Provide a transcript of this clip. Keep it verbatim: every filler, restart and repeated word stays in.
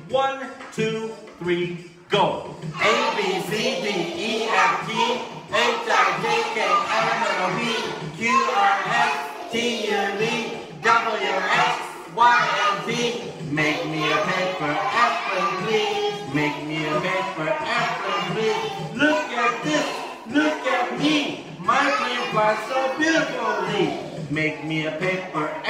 One, two, three, go. A, B, C, D, E, F, G, H, I, J, K, L, M, N, O, P, Q, R, S, T, U, V, W, X, Y, and Z. Make me a paper airplane, please. Make me a paper airplane, please. Look at this, look at me. My plane flies so beautifully. Make me a paper